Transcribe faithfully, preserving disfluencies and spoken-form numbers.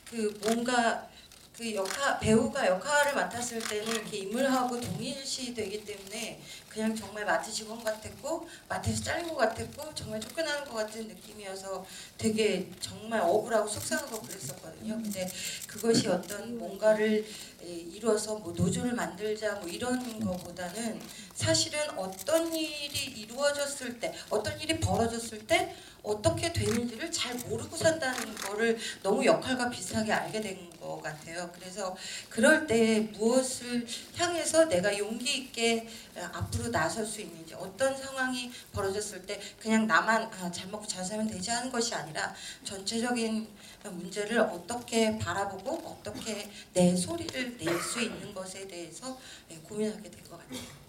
그 뭔가 그 역할 배우가 역할을 맡았을 때는 이렇게 인물하고 동일시 되기 때문에 그냥 정말 마트 직원 같았고 마트에서 잘린 것 같았고 정말 쫓겨나는 것 같은 느낌이어서 되게 정말 억울하고 속상하고 그랬었거든요. 근데 그것이 어떤 뭔가를 이루어서 뭐 노조를 만들자 뭐 이런 거보다는 사실은 어떤 일이 이루어졌을 때 어떤 일이 벌어졌을 때 어떻게 되는지를 잘 모르고 산다는 거를 너무 역할과 비슷하게 알게 된 것 같아요. 그래서 그럴 때 무엇을 향해서 내가 용기 있게 앞으로 나설 수 있는지, 어떤 상황이 벌어졌을 때 그냥 나만 아, 잘 먹고 잘 살면 되지 하는 것이 아니라 전체적인 문제를 어떻게 바라보고 어떻게 내 소리를 낼 수 있는 것에 대해서 고민하게 된 것 같아요.